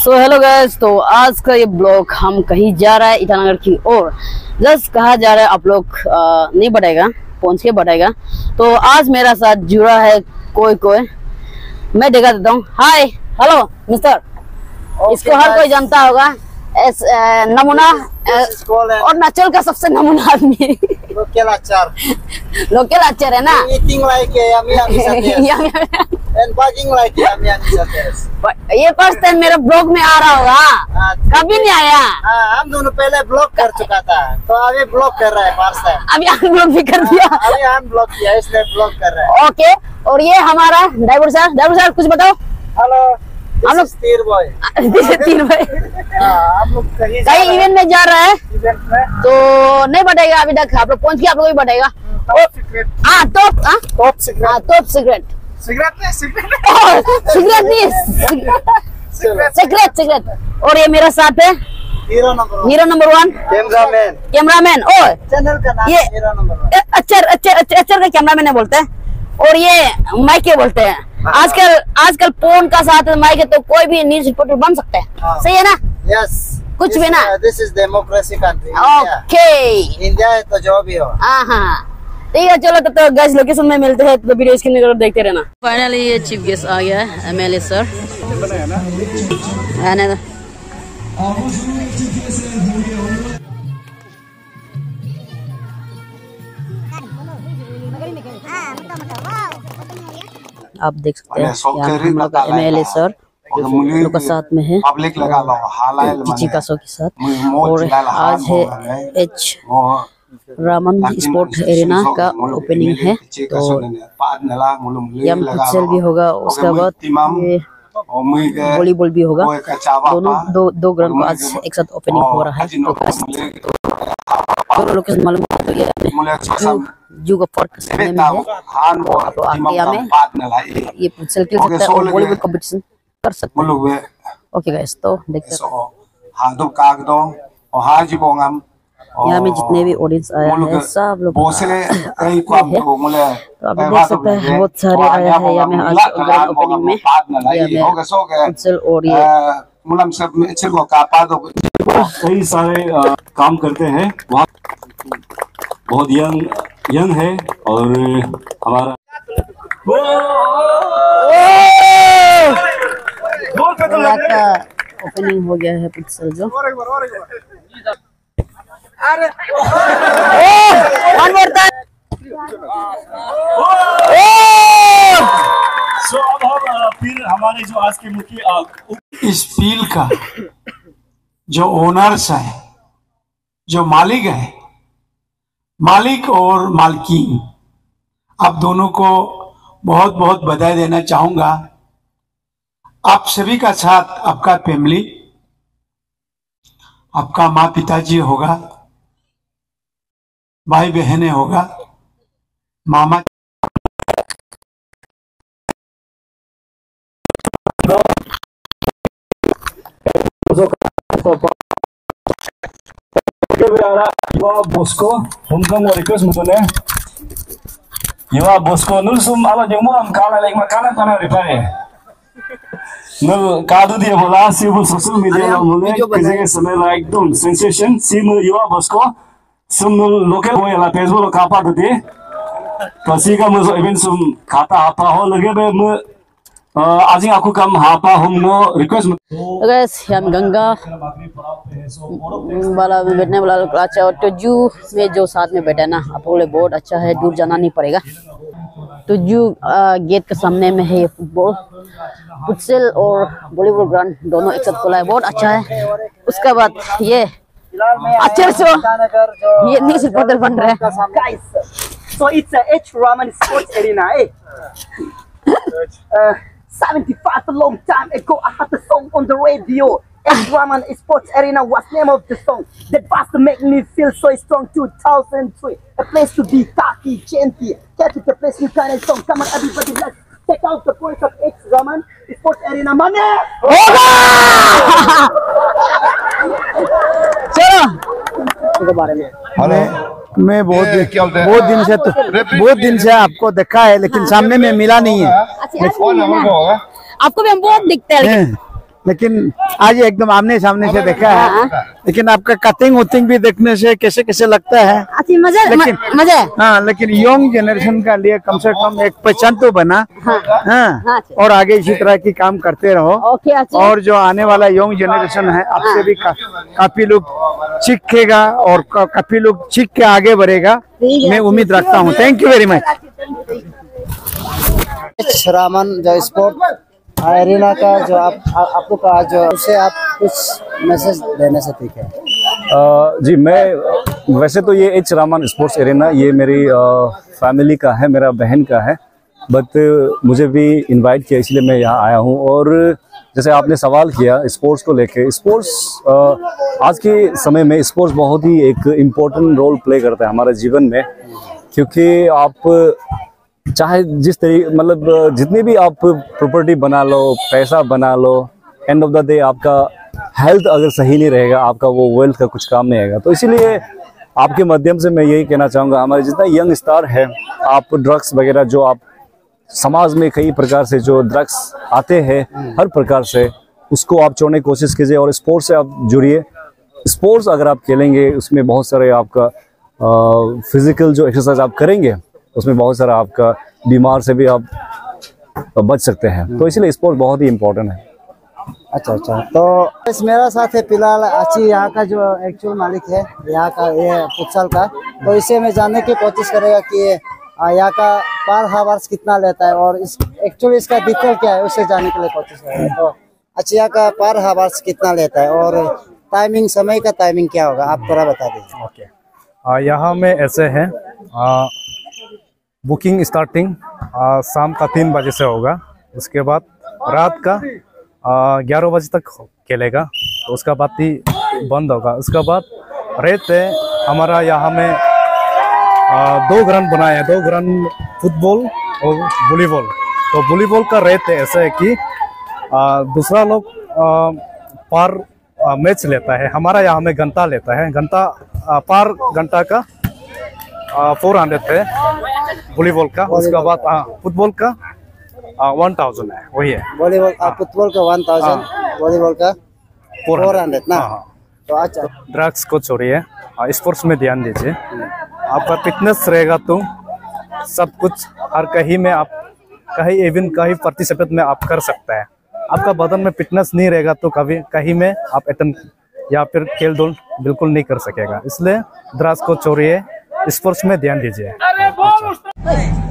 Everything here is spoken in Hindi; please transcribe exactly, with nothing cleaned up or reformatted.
सो हेलो गाइस, तो आज का ये ब्लॉग हम कहीं जा रहा है ईटानगर की ओर। जस्ट कहा जा रहा है, आप लोग नहीं बढ़ेगा, पहुंच के बढ़ेगा। तो आज मेरा साथ जुड़ा है कोई कोई, मैं दिखा देता हूँ। हाय हेलो मिस्टर, इसको हर कोई जानता होगा। एस नमूना अरुणाचल का सबसे नमूना आदमी। लोकल अचार लोकल अचार है ना। eating like yummy yummy and bugging like yummy yummy। ये फर्स्ट टाइम मेरे ब्लॉग में आ रहा होगा, कभी नहीं आया। हाँ, हम दोनों पहले ब्लॉग कर चुका था, तो अभी ब्लॉग कर रहा है फर्स्ट टाइम। अभी हम ब्लॉग भी कर दिया। अभी हम ब्लॉग किया, इसलिए ब्लॉग कर रहा है। ओके, और ये हमारा ड्राइवर साहब। ड्राइवर साहब कुछ बताओ। हेलो, हम लोग तीर बॉय। तीर बॉय हम लोग कहीं कहीं इवेंट में जा रहा है, इवेंट में तो नहीं बढ़ेगा अभी तक। आप लोग पहुंच गए, आप लोग भी बढ़ेगा। हाँ टॉप टॉप सीक्रेट। हाँ टॉप सीक्रेट सिगरेट नहीं, सिगरेट सीक्रेट नहीं, सीक्रेट सीक्रेट। और ये मेरा साथ है hero number one, hero number one cameraman. Cameraman ओ चैनल का नाम ये हीरो नंबर वन। अच्छा अच्छा अच्छा अच्छा का कैमरामैन बोलते हैं, और ये माइक बोलते हैं। आजकल आजकल फोन का साथ माइक है, तो कोई भी न्यूज रिपोर्टर बन सकता है। सही है ना? यस, कुछ भी ना। This is democracy country. Okay, India है तो जो भी हो। हाँ हाँ ठीक है, चलो तब तो गाइस लोकेशन में मिलते हैं, तो वीडियो इसके अंदर देखते रहना। फाइनली ये चीफ गेस्ट आ गया है, एमएलए सर है ना। आप देख सकते हैं यहाँ हम लोग एमएलए सर लोग का साथ में है, जी का सौ के साथ। और आज है एच रामन स्पोर्ट एरिना का ओपनिंग है, तो यम फुटसल भी होगा, उसके बाद ये वॉलीबॉल भी होगा। दोनों दो दो ग्राउंड का आज एक साथ ओपनिंग हो रहा है। तो लोकेशन मालूम है, तो ये जू का पार्क सामने में है, तो आगे हमें ये फुटसल खेल सकते हैं और वॉलीबॉल कंपटीशन कर सकते हैं। ओके गाइस, तो देखते हैं यहाँ में जितने भी ऑडियंस आया है सब लोग है, तो आप देख सकते हैं बहुत सारे आए हैं यहाँ में आज ग्रैंड ओपनिंग में। फुटसल और ये कई सारे काम करते हैं वहाँ, बहुत यंग यंग है। और हमारा ओपनिंग हो गया है फुटसल जो। अरे वन मोर टाइम। सो अब हम फिर हमारे जो आज के मुख्य इस फील्ड का जो ओनर्स है, जो मालिक है, मालिक और मालकिन, आप दोनों को बहुत बहुत बधाई देना चाहूंगा। आप सभी का साथ, आपका फैमिली, आपका माँ पिताजी होगा, भाई बहनें होगा, मामा Iwa Bosco, Hongkong Warriors mutune. Iwa Bosco nul sum ala jeng muam kala lek makana kana ripae. Nul kadu dia bola sibu social media mule किसी के समय लाइक तुम sensation sim Iwa Bosco sum nul local boy la Facebook lo kapa dute. Pasi ka muso event sum खाता apa हो लगे बे mu आज ही आपको कम हापा हम नो रिक्वेस्ट। गाइस हम गंगा वाला में बैठने वाला अच्छा, और तो जू में जो साथ में बैठा है ना, आप लोग बहुत अच्छा है, दूर जाना नहीं पड़ेगा। तो जू गेट के सामने में है ये फुटबॉल फुटसल और वॉलीबॉल ग्राउंड दोनों एक साथ खुला है, बहुत अच्छा है। उसके बाद ये अच्छा सो ये न्यूज़ रिपोर्टर बन रहा है। So it's a H Raman Sports Arena, eh? uh, seventy-five a long time ago, I had a song on the radio. H Raman Sports Arena was name of the song. That was to make me feel so strong. two thousand three, a place to be cocky, genty. Get it, the place you kind of song. Come on, everybody, let's check out the points of H Raman Sports Arena. Money! चलो बारे में मैं बहुत बहुत दिन से तो बहुत दिन से आपको देखा है, लेकिन सामने में मिला नहीं है। आपको भी हम बहुत दिखते हैं, लेकिन आज एकदम आमने सामने से देखा है। लेकिन आपका कटिंग वटिंग भी देखने से कैसे कैसे लगता है, मजा लेकिन मजा हाँ, लेकिन यंग जनरेशन का लिए कम से कम एक पहचान तो बना। हाँ, हाँ, हाँ, और आगे इसी तरह की काम करते रहो। ओके, और जो आने वाला यंग जनरेशन है आपसे भी का, काफी लोग सीखेगा और का, काफी लोग सीख के आगे बढ़ेगा, मैं उम्मीद रखता हूँ। Thank you very much. Raman जो स्पोर्ट एरिना का जो आप आपको कहा जो उसे आप कुछ मैसेज देने से ठीक है। आ, जी, मैं वैसे तो ये एच रामन स्पोर्ट्स एरिना ये मेरी फैमिली का है, मेरा बहन का है, बट मुझे भी इनवाइट किया इसलिए मैं यहाँ आया हूँ। और जैसे आपने सवाल किया स्पोर्ट्स को लेके, स्पोर्ट्स आज के समय में स्पोर्ट्स बहुत ही एक इम्पोर्टेंट रोल प्ले करता है हमारे जीवन में, क्योंकि आप चाहे जिस तरीके मतलब जितनी भी आप प्रॉपर्टी बना लो, पैसा बना लो, एंड ऑफ द डे आपका हेल्थ अगर सही नहीं रहेगा, आपका वो वेल्थ का कुछ काम नहीं आएगा। तो इसीलिए आपके माध्यम से मैं यही कहना चाहूँगा, हमारे जितना यंग स्टार है, आप ड्रग्स वगैरह जो आप समाज में कई प्रकार से जो ड्रग्स आते हैं हर प्रकार से, उसको आप छोड़ने की कोशिश कीजिए और स्पोर्ट्स से आप जुड़िए। स्पोर्ट्स अगर आप खेलेंगे उसमें बहुत सारे आपका फिजिकल जो एक्सरसाइज आप करेंगे उसमें बहुत सारा आपका बीमार से भी आप बच सकते हैं। तो इसलिए स्पोर्ट बहुत ही इम्पोर्टेंट है। अच्छा अच्छा, तो इस मेरा साथ है फिलहाल अच्छी यहाँ का जो एक्चुअल मालिक है यहाँ का, ये फुटसाल का, तो इसे मैं जानने की कोशिश करेगा कि यहाँ का पर हावर्स कितना लेता है और इस एक्चुअली इसका डिटेल क्या है उसे जानने के लिए कोशिश करेगा। तो अच्छा, यहाँ का पर हावर्स कितना लेता है और टाइमिंग, समय का टाइमिंग क्या होगा, आप थोड़ा बता दीजिए। ओके, यहाँ में ऐसे है, बुकिंग स्टार्टिंग शाम का तीन बजे से होगा, उसके बाद रात का ग्यारह बजे तक खेलेगा, तो उसका बाद ही बंद होगा। उसके बाद रेत है हमारा यहाँ में आ, दो ग्राउंड बनाया है, दो ग्राउंड फुटबॉल और वॉलीबॉल। तो वॉलीबॉल का रेत है ऐसा है कि आ, दूसरा लोग पर मैच लेता है, हमारा यहाँ में घंटा लेता है, घंटा पर घंटा का फोर हंड्रेड है वॉलीबॉल का। उसके बाद फुटबॉल का वन थाउजेंड है, वही है वॉलीबॉल फुटबॉल का वन थाउजेंड, वॉलीबॉल का फोर हंड्रेड ना। तो अच्छा, ड्रग्स को छोड़िए, स्पोर्ट्स में ध्यान दीजिए। आपका फिटनेस रहेगा तो सब कुछ हर कहीं में आप कहीं इवन कहीं प्रतिशत में आप कर सकता है। आपका बदन में फिटनेस नहीं रहेगा तो कभी कहीं में आप अटेंड या फिर खेल धूल बिल्कुल नहीं कर सकेगा। इसलिए ड्रग्स को छोड़िए, स्पोर्ट्स में ध्यान दीजिए।